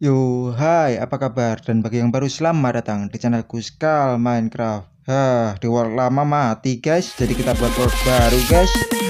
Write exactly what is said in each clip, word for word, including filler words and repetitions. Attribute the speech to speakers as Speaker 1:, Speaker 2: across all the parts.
Speaker 1: Yo, hai, apa kabar? Dan bagi yang baru, selamat datang di channelku Skal Minecraft. Hah, di world lama mati guys, jadi kita buat world baru guys.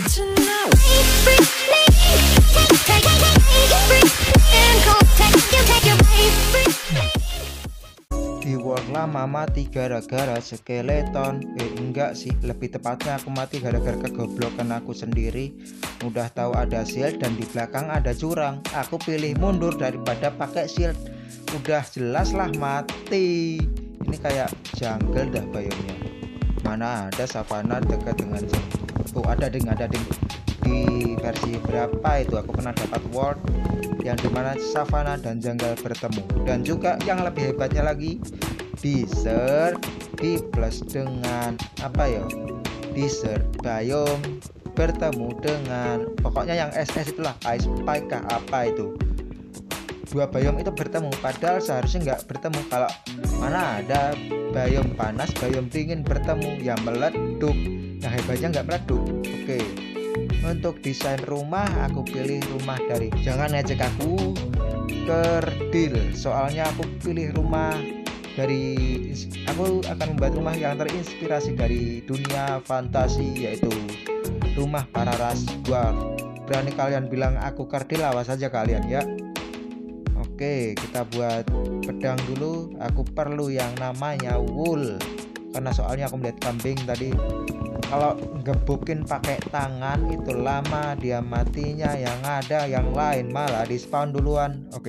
Speaker 1: Di world lama mati gara-gara skeleton. Eh enggak sih, lebih tepatnya aku mati gara-gara kegoblokan aku sendiri. Udah tahu ada shield dan di belakang ada jurang, aku pilih mundur daripada pakai shield. Udah jelas lah mati. Ini kayak jungle dah biomnya. Mana ada savana dekat dengan oh ada ding ada ding di versi berapa itu aku pernah dapat world yang dimana savana dan jungle bertemu. Dan juga yang lebih hebatnya lagi, desert di plus dengan apa ya, desert biome bertemu dengan pokoknya yang es es itulah, ice spike kah apa itu, dua biome itu bertemu. Padahal seharusnya nggak bertemu. Kalau mana ada biome panas biome dingin bertemu yang meleduk, yang hebatnya nggak meleduk. Oke, untuk desain rumah aku pilih rumah dari, jangan ngecek aku kerdil, soalnya aku pilih rumah dari, aku akan membuat rumah yang terinspirasi dari dunia fantasi, yaitu rumah para ras dwarf. Berani kalian bilang aku kerdil, awas aja kalian ya. Oke, kita buat pedang dulu. Aku perlu yang namanya wool, karena soalnya aku melihat kambing tadi kalau gebukin pakai tangan itu lama dia matinya, yang ada yang lain malah di spawn duluan. Oke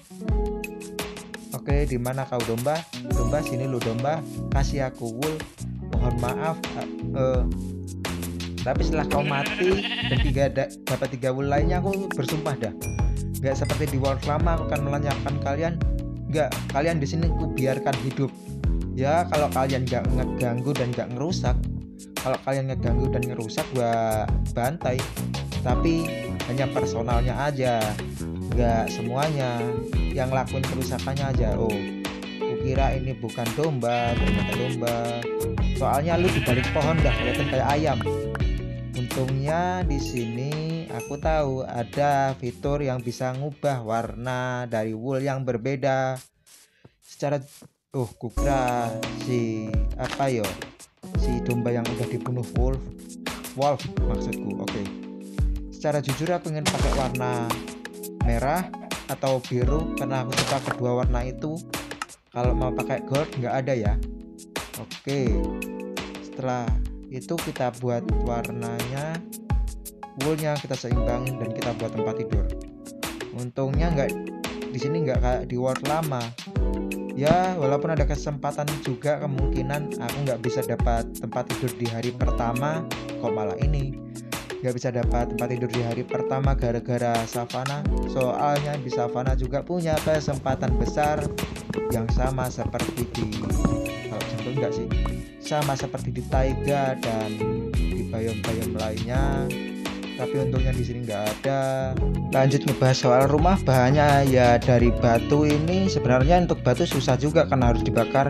Speaker 1: Oke, di mana kau domba? Domba sini lu domba, kasih aku wool. Mohon maaf uh, uh, tapi setelah kau mati dan tiga dapat tiga wool lainnya, aku bersumpah dah nggak seperti di world lama aku akan melenyapkan kalian. Nggak, kalian di sini aku biarkan hidup ya. Kalau kalian nggak ngeganggu dan nggak ngerusak, kalau kalian ngeganggu dan ngerusak gua bantai, tapi hanya personalnya aja, nggak semuanya. Yang lakuin kerusakannya aja. Oh, kukira ini bukan domba, ternyata domba. Soalnya lu di balik pohon dah kelihatan kayak ayam. Untungnya di sini aku tahu ada fitur yang bisa ngubah warna dari wool yang berbeda secara oh kukira si apa yo si domba yang udah dibunuh wolf wolf maksudku. Oke, secara jujur aku ingin pakai warna merah atau biru karena aku suka kedua warna itu. Kalau mau pakai gold nggak ada ya. Oke, setelah itu kita buat warnanya, woolnya kita seimbangin dan kita buat tempat tidur. Untungnya nggak di sini nggak kayak di world lama ya, walaupun ada kesempatan juga kemungkinan aku nggak bisa dapat tempat tidur di hari pertama. Kok malah ini nggak bisa dapat tempat tidur di hari pertama gara-gara savana. Soalnya di savana juga punya kesempatan besar yang sama seperti di, kalau contoh enggak sih, sama seperti di taiga dan di biome-biome lainnya, tapi untungnya di sini nggak ada. Lanjut ngebahas soal rumah, bahannya ya dari batu. Ini sebenarnya untuk batu susah juga karena harus dibakar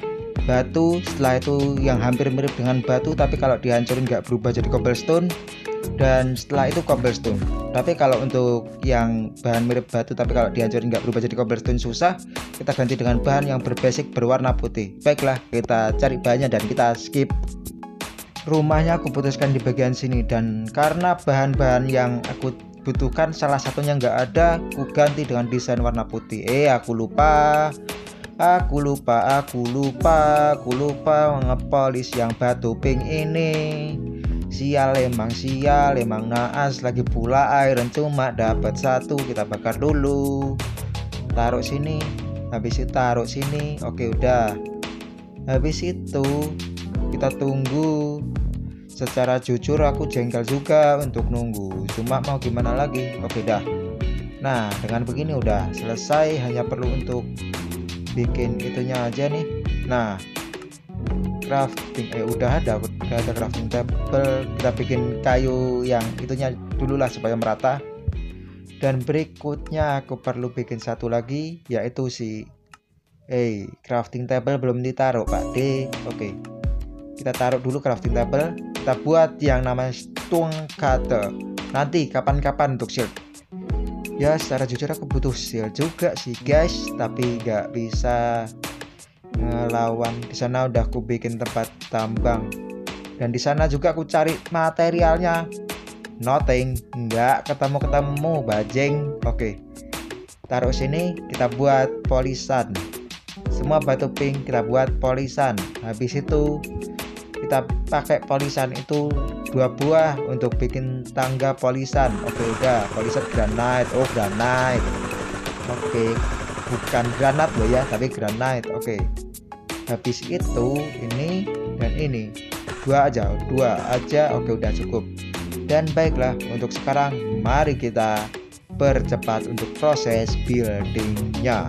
Speaker 1: batu. Setelah itu yang hampir mirip dengan batu tapi kalau dihancurin nggak berubah jadi cobblestone, dan setelah itu cobblestone. Tapi kalau untuk yang bahan mirip batu tapi kalau dihancurin nggak berubah jadi cobblestone susah, kita ganti dengan bahan yang berbasic berwarna putih. Baiklah, kita cari bahannya dan kita skip. Rumahnya aku putuskan di bagian sini, dan karena bahan-bahan yang aku butuhkan salah satunya nggak ada, aku ganti dengan desain warna putih. Eh aku lupa Aku lupa, aku lupa, aku lupa ngepolis yang batu pink ini. Sial emang, sial emang naas. Lagi pula iron cuma dapat satu. Kita bakar dulu. Taruh sini. Habis itu taruh sini. Oke udah. Habis itu kita tunggu. Secara jujur aku jengkel juga untuk nunggu, cuma mau gimana lagi. Oke dah. Nah dengan begini udah selesai. Hanya perlu untuk bikin itunya aja nih. Nah crafting eh udah ada udah ada crafting table. Kita bikin kayu yang itunya dulu lah supaya merata. Dan berikutnya aku perlu bikin satu lagi, yaitu si eh crafting table belum ditaruh Pak D. Oke, kita taruh dulu crafting table. Kita buat yang namanya stone cutter nanti kapan-kapan untuk shield. Ya secara jujur aku butuh shield juga sih guys, tapi nggak bisa ngelawan. Di sana udah aku bikin tempat tambang, dan di sana juga aku cari materialnya, nothing, nggak ketemu-ketemu bajeng. Oke, taruh sini, kita buat polisan. Semua batu pink kita buat polisan. Habis itu kita pakai polisan itu dua buah untuk bikin tangga polisan. Oke, udah polisan granite. Oh, granite. Oke, bukan granat loh ya, tapi granite. Oke, habis itu ini dan ini dua aja, dua aja. Oke, udah cukup. Dan baiklah, untuk sekarang mari kita percepat untuk proses buildingnya.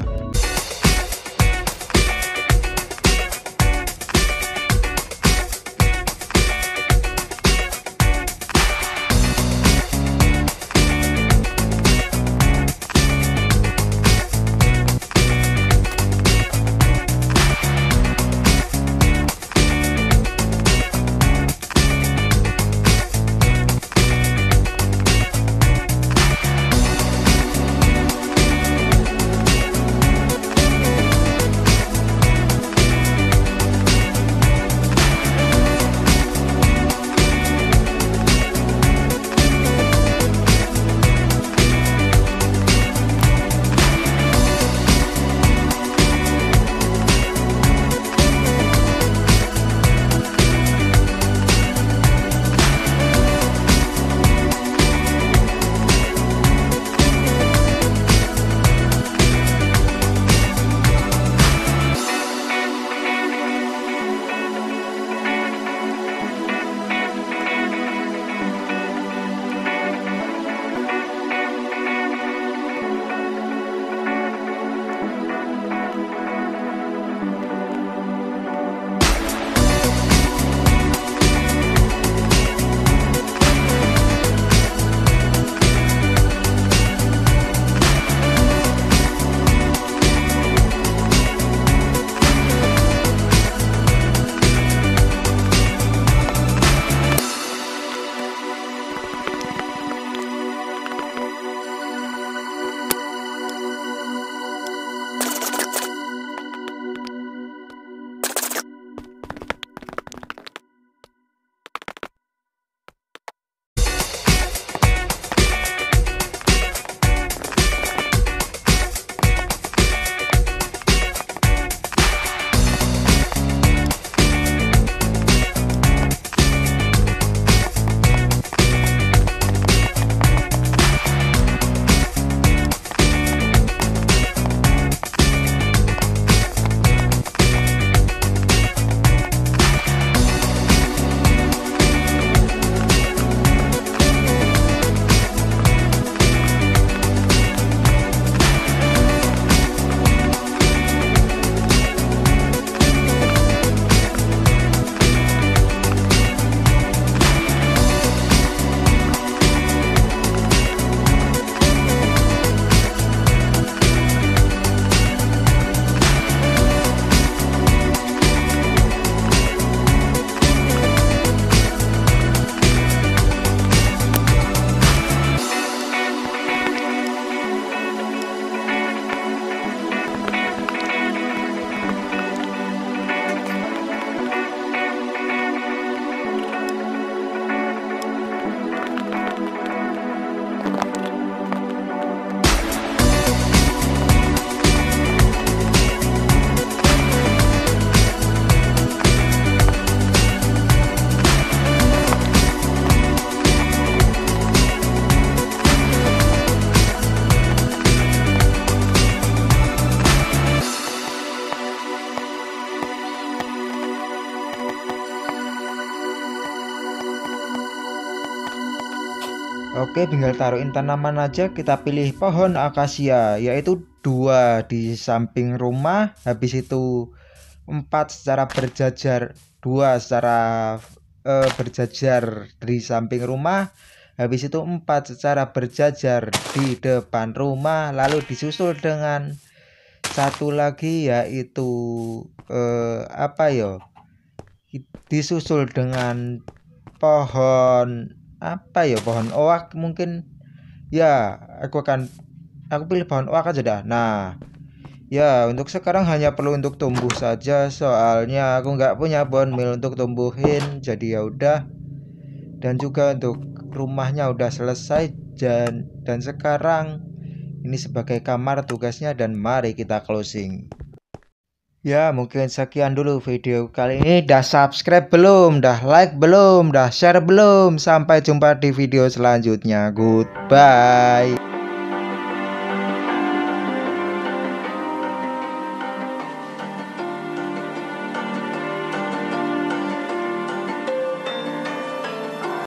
Speaker 1: Oke, tinggal taruhin tanaman aja. Kita pilih pohon akasia, yaitu dua di samping rumah. Habis itu empat secara berjajar, dua secara eh, berjajar di samping rumah. Habis itu empat secara berjajar di depan rumah. Lalu disusul dengan satu lagi, yaitu eh, apa yo? Disusul dengan pohon apa ya, pohon oak mungkin ya. Aku akan aku pilih pohon oak aja dah. Nah, ya untuk sekarang hanya perlu untuk tumbuh saja, soalnya aku nggak punya bone meal untuk tumbuhin. Jadi ya udah. Dan juga untuk rumahnya udah selesai, dan dan sekarang ini sebagai kamar tugasnya, dan mari kita closing. Ya, mungkin sekian dulu video kali ini. Dah subscribe belum? Dah like belum? Dah share belum? Sampai jumpa di video selanjutnya. Goodbye.